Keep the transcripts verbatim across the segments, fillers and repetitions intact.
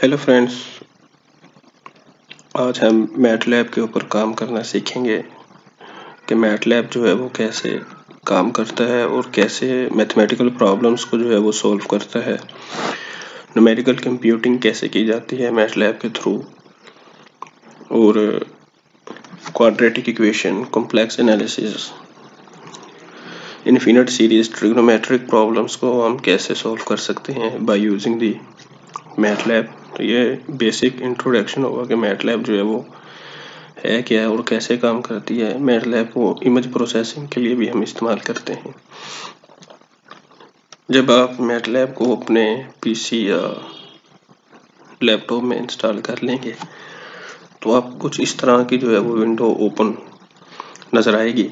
Hello friends, आज हम MATLAB के ऊपर काम करना सीखेंगे कि मैटलैब जो है वो कैसे काम करता है और कैसे मैथमेटिकल प्रॉब्लम्स को जो है वो सॉल्व करता है। न्यूमेरिकल कंप्यूटिंग कैसे की जाती है मैटलैब के थ्रू, और quadratic equation, complex analysis, infinite series, trigonometric problems को हम कैसे सॉल्व कर सकते हैं बाय यूजिंग दी मैटलैब। तो ये बेसिक इंट्रोडक्शन होगा कि मैटलैब जो है वो है क्या है और कैसे काम करती है। मैटलैब को इमेज प्रोसेसिंग के लिए भी हम इस्तेमाल करते हैं। जब आप मैटलैब को अपने पीसी या लैपटॉप में इंस्टॉल कर लेंगे तो आप कुछ इस तरह की जो है वो विंडो ओपन नज़र आएगी।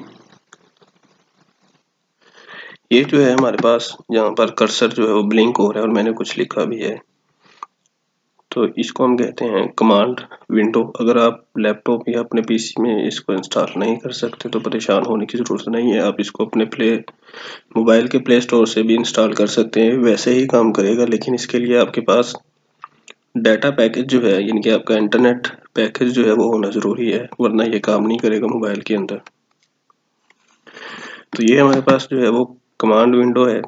ये जो है हमारे पास यहाँ पर कर्सर जो है वो ब्लिंक हो रहा है और मैंने कुछ लिखा भी है, तो इसको हम कहते हैं कमांड विंडो। अगर आप लैपटॉप या अपने पीसी में इसको इंस्टॉल नहीं कर सकते तो परेशान होने की ज़रूरत नहीं है। आप इसको अपने प्ले मोबाइल के प्ले स्टोर से भी इंस्टॉल कर सकते हैं, वैसे ही काम करेगा। लेकिन इसके लिए आपके पास डाटा पैकेज जो है, यानी कि आपका इंटरनेट पैकेज जो है वो होना ज़रूरी है, वरना ये काम नहीं करेगा मोबाइल के अंदर। तो ये हमारे पास जो है वो कमांड विंडो है।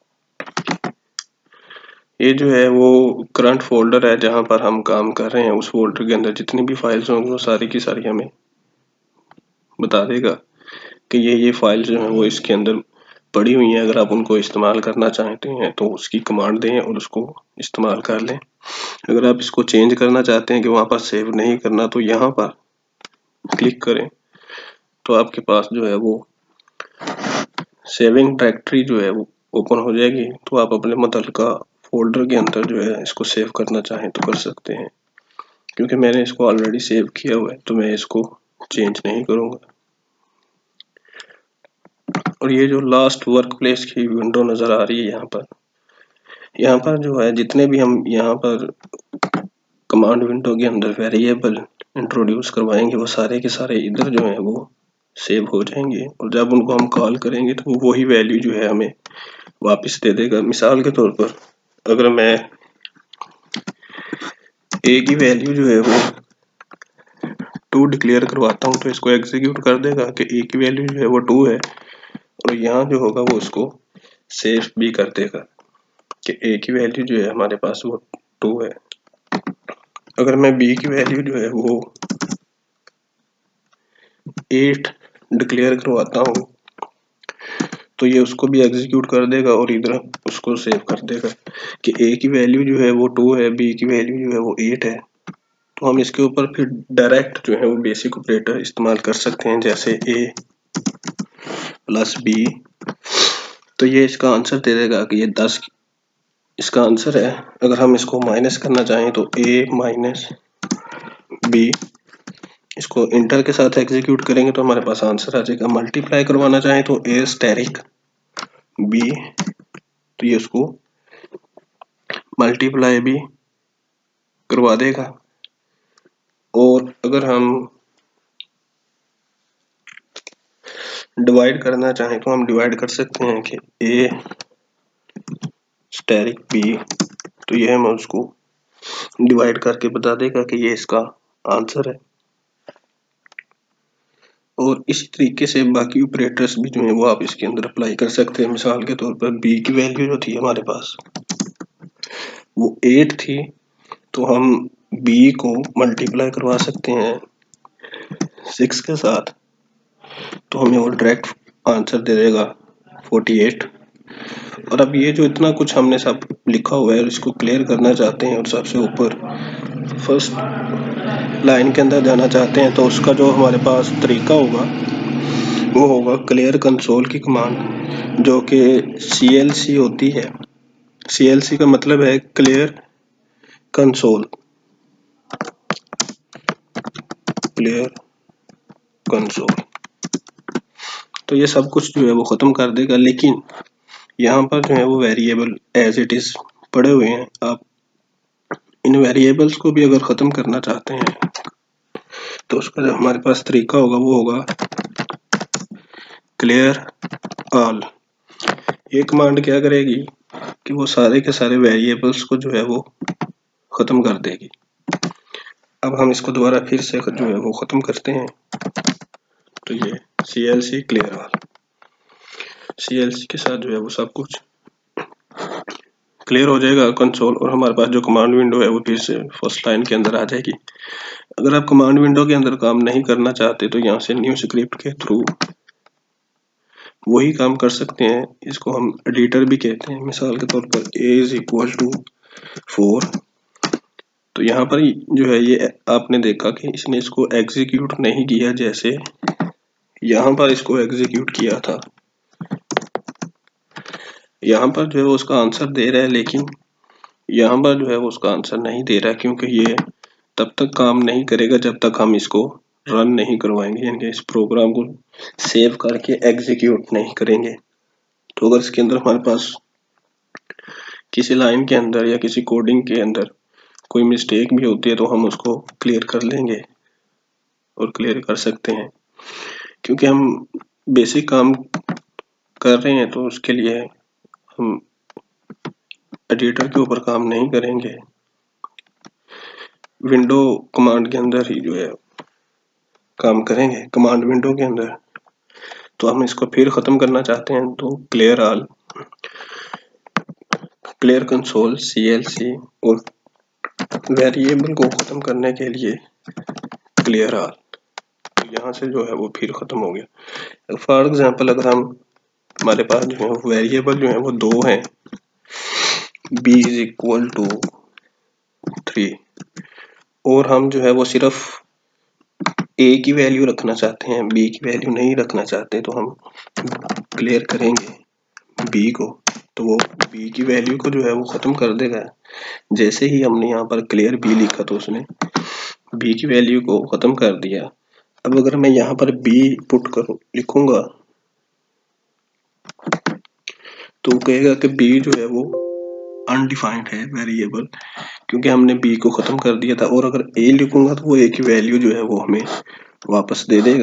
ये जो है वो करंट फोल्डर है जहाँ पर हम काम कर रहे हैं। उस फोल्डर के अंदर जितनी भी फाइल्स होंगी वो सारी की सारी हमें बता देगा कि ये ये फाइल्स जो हैं वो इसके अंदर पड़ी हुई हैं। अगर आप उनको इस्तेमाल करना चाहते हैं तो उसकी कमांड दें और उसको इस्तेमाल कर लें। अगर आप इसको चेंज करना चाहते हैं कि वहाँ पर सेव नहीं करना, तो यहाँ पर क्लिक करें तो आपके पास जो है वो सेविंग डायरेक्टरी जो है वो ओपन हो जाएगी। तो आप अपने मुतल्लिका फोल्डर के अंदर जो है इसको सेव करना चाहें तो कर सकते हैं। क्योंकि मैंने इसको ऑलरेडी सेव किया हुआ है तो मैं इसको चेंज नहीं करूँगा। और ये जो लास्ट वर्क प्लेस की विंडो नज़र आ रही है यहाँ पर, यहाँ पर जो है जितने भी हम यहाँ पर कमांड विंडो के अंदर वेरिएबल इंट्रोड्यूस करवाएंगे वो सारे के सारे इधर जो है वो सेव हो जाएंगे, और जब उनको हम कॉल करेंगे तो वही वैल्यू जो है हमें वापस दे देगा। मिसाल के तौर पर अगर मैं ए की वैल्यू जो है वो टू डिक्लेयर करवाता हूँ तो इसको एग्जीक्यूट कर देगा कि ए की वैल्यू जो है वो टू है, और यहाँ जो होगा वो उसको सेव भी कर देगा कि ए की वैल्यू जो है हमारे पास वो टू है। अगर मैं बी की वैल्यू जो है वो एट डिक्लेयर करवाता हूँ तो ये उसको भी एग्जीक्यूट कर देगा और इधर उसको सेव कर देगा कि ए की वैल्यू जो है वो टू है, बी की वैल्यू जो है वो एट है। तो हम इसके ऊपर फिर डायरेक्ट जो है वो बेसिक ऑपरेटर इस्तेमाल कर सकते हैं, जैसे ए प्लस बी। तो ये इसका आंसर दे देगा कि ये दस इसका आंसर है। अगर हम इसको माइनस करना चाहें तो ए माइनस बी, इसको इंटर के साथ एग्जीक्यूट करेंगे तो हमारे पास आंसर आ जाएगा। मल्टीप्लाई करवाना चाहें तो ए स्टेरिक बी, तो ये उसको मल्टीप्लाई भी करवा देगा। और अगर हम डिवाइड करना चाहें तो हम डिवाइड कर सकते हैं कि ए स्टेरिक बी, तो ये हम उसको डिवाइड करके बता देगा कि ये इसका आंसर है। और इसी तरीके से बाकी ऑपरेटर्स भी जो है वो आप इसके अंदर अप्लाई कर सकते हैं। मिसाल के तौर पर बी की वैल्यू जो थी हमारे पास वो एट थी, तो हम बी को मल्टीप्लाई करवा सकते हैं सिक्स के साथ, तो हमें वो डायरेक्ट आंसर दे देगा फोर्टी एट। और अब ये जो इतना कुछ हमने सब लिखा हुआ है इसको क्लियर करना चाहते हैं और सबसे ऊपर फर्स्ट लाइन के अंदर जाना चाहते हैं, तो उसका जो हमारे पास तरीका होगा वो होगा क्लियर कंसोल की कमांड, जो कि सी एल सी होती है। सी एल सी का मतलब है क्लियर कंसोल, क्लियर कंसोल। तो ये सब कुछ जो है वो ख़त्म कर देगा, लेकिन यहाँ पर जो है वो वेरिएबल एज इट इज़ पड़े हुए हैं। आप इन वेरिएबल्स को भी अगर ख़त्म करना चाहते हैं तो उसका जो हमारे पास तरीका होगा वो होगा क्लियर ऑल। ये कमांड क्या करेगी कि वो सारे के सारे वेरिएबल्स को जो है वो ख़त्म कर देगी। अब हम इसको दोबारा फिर से जो है वो ख़त्म करते हैं। तो ये C L C clear all, C L C के साथ जो है वो सब कुछ क्लियर हो जाएगा कंसोल, और हमारे पास जो कमांड विंडो है वो फिर से फर्स्ट लाइन के अंदर आ जाएगी। अगर आप कमांड विंडो के अंदर काम नहीं करना चाहते तो यहाँ से न्यू स्क्रिप्ट के थ्रू वही काम कर सकते हैं। इसको हम एडिटर भी कहते हैं। मिसाल के तौर पर a is equal to four, तो यहाँ पर जो है ये आपने देखा कि इसने इसको एग्जीक्यूट नहीं किया जैसे यहाँ पर इसको एग्जीक्यूट किया था। यहाँ पर जो है वो उसका आंसर दे रहा है, लेकिन यहाँ पर जो है वो उसका आंसर नहीं दे रहा है, क्योंकि ये तब तक काम नहीं करेगा जब तक हम इसको रन नहीं करवाएंगे, यानी इस प्रोग्राम को सेव करके एग्जीक्यूट नहीं करेंगे। तो अगर इसके अंदर हमारे पास किसी लाइन के अंदर या किसी कोडिंग के अंदर कोई मिस्टेक भी होती है तो हम उसको क्लियर कर लेंगे और क्लियर कर सकते हैं। क्योंकि हम बेसिक काम कर रहे हैं तो उसके लिए हम एडिटर के ऊपर काम नहीं करेंगे, विंडो कमांड के अंदर ही जो है काम करेंगे, कमांड विंडो के अंदर। तो हम इसको फिर ख़त्म करना चाहते हैं तो clear all, clear console, C L C, और वेरिएबल को ख़त्म करने के लिए क्लियर ऑल। तो यहाँ से जो है वो फिर ख़त्म हो गया। फॉर एग्जांपल अगर हम हमारे पास जो है वेरिएबल जो है वो दो हैं, b is equal to three, और हम जो है वो सिर्फ a की वैल्यू रखना चाहते हैं, b की वैल्यू नहीं रखना चाहते, तो हम क्लियर करेंगे b को, तो वो b की वैल्यू को जो है वो ख़त्म कर देगा। जैसे ही हमने यहाँ पर क्लियर b लिखा तो उसने b की वैल्यू को ख़त्म कर दिया। अब अगर मैं यहाँ पर b पुट करूँ लिखूंगा तो कहेगा कि b जो है वो अनडिफाइंड है वेरिएबल, क्योंकि हमने b को ख़त्म कर दिया था। और अगर a लिखूंगा तो वो a की वैल्यू जो है वो हमें वापस दे देगा।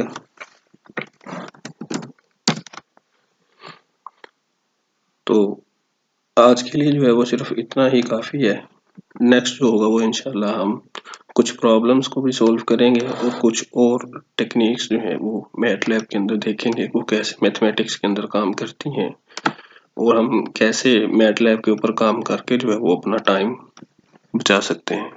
तो आज के लिए जो है वो सिर्फ इतना ही काफ़ी है। नेक्स्ट जो होगा वो इंशाल्लाह हम कुछ प्रॉब्लम्स को भी सॉल्व करेंगे और कुछ और टेक्निक्स जो है वो मैटलैब के अंदर देखेंगे वो कैसे मैथमेटिक्स के अंदर काम करती हैं, और हम कैसे मैटलैब के ऊपर काम करके जो है वो अपना टाइम बचा सकते हैं।